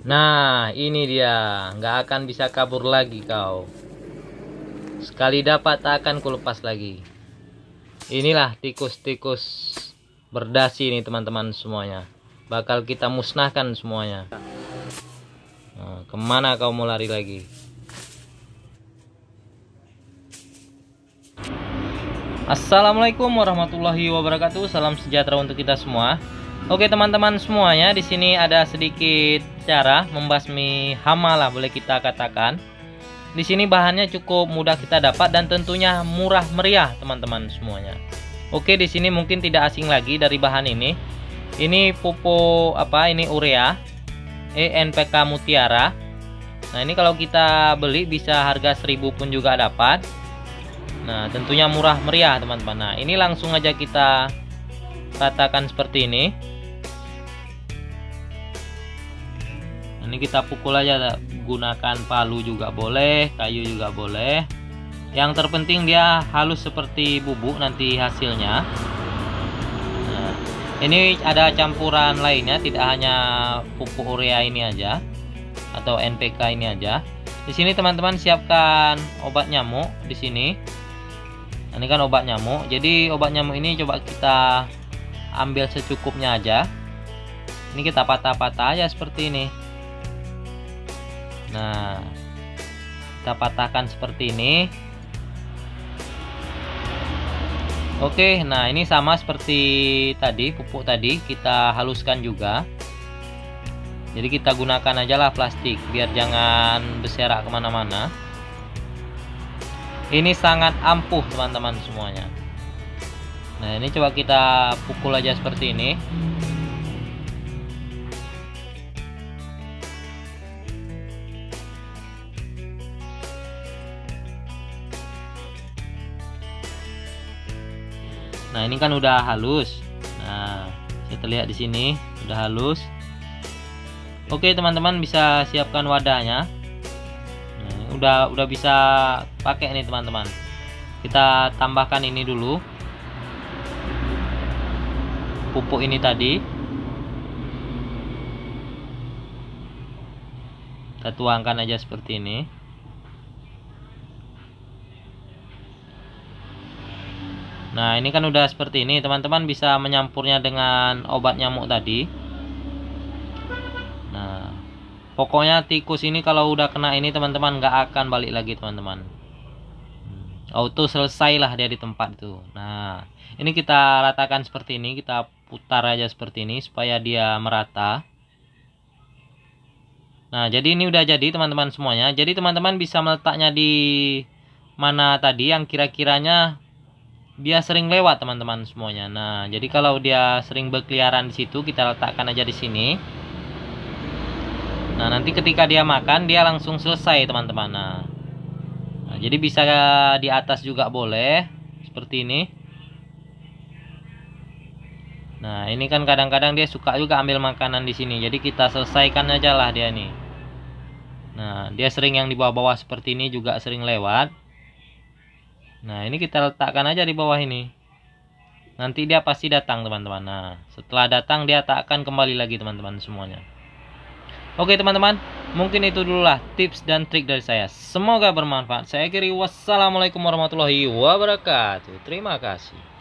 Nah, ini dia. Nggak akan bisa kabur lagi kau. Sekali dapat tak akan kulepas lagi. Inilah tikus-tikus berdasi nih teman-teman semuanya. Bakal kita musnahkan semuanya. Nah, kemana kau mau lari lagi? Assalamualaikum warahmatullahi wabarakatuh. Salam sejahtera untuk kita semua. Oke teman-teman semuanya, di sini ada sedikit cara membasmi hama lah boleh kita katakan. Di sini bahannya cukup mudah kita dapat dan tentunya murah meriah teman-teman semuanya. Oke, di sini mungkin tidak asing lagi dari bahan ini. Ini pupuk ini urea NPK Mutiara. Nah, ini kalau kita beli bisa harga 1000 pun juga dapat. Nah, tentunya murah meriah teman-teman. Nah, ini langsung aja kita ratakan seperti ini. Ini kita pukul aja, gunakan palu juga boleh, kayu juga boleh. Yang terpenting dia halus seperti bubuk nanti hasilnya. Nah, ini ada campuran lainnya, tidak hanya pupuk urea ini aja atau NPK ini aja. Di sini teman-teman siapkan obat nyamuk di sini. Ini kan obat nyamuk. Jadi obat nyamuk ini coba kita ambil secukupnya aja. Ini kita patah-patah aja seperti ini. Nah, kita patahkan seperti ini. Oke, nah ini sama seperti tadi, pupuk tadi kita haluskan juga. Jadi kita gunakan aja lah plastik biar jangan berserak kemana-mana. Ini sangat ampuh teman-teman semuanya. Nah, ini coba kita pukul aja seperti ini. Nah, ini kan udah halus. Nah, saya terlihat di sini udah halus. Oke, teman-teman bisa siapkan wadahnya. Nah, udah bisa pakai nih teman-teman. Kita tambahkan ini dulu. Pupuk ini tadi. Kita tuangkan aja seperti ini. Nah, ini kan udah seperti ini, teman-teman bisa menyampurnya dengan obat nyamuk tadi. Nah, pokoknya tikus ini kalau udah kena ini teman-teman nggak akan balik lagi teman-teman. Auto selesai lah dia di tempat itu. Nah, ini kita ratakan seperti ini, kita putar aja seperti ini supaya dia merata. Nah, jadi ini udah jadi teman-teman semuanya. Jadi teman-teman bisa meletaknya di mana tadi yang kira-kiranya dia sering lewat teman-teman semuanya. Nah, jadi kalau dia sering berkeliaran di situ, kita letakkan aja di sini. Nah, nanti ketika dia makan, dia langsung selesai teman-teman. Nah, jadi bisa di atas juga boleh, seperti ini. Nah, ini kan kadang-kadang dia suka juga ambil makanan di sini. Jadi kita selesaikan aja lah dia nih. Nah, dia sering yang di bawah-bawah seperti ini juga sering lewat. Nah, ini kita letakkan aja di bawah ini. Nanti dia pasti datang teman-teman. Nah, setelah datang dia tak akan kembali lagi teman-teman semuanya. Oke teman-teman, mungkin itu dululah tips dan trik dari saya. Semoga bermanfaat. Saya akhiri, wassalamualaikum warahmatullahi wabarakatuh. Terima kasih.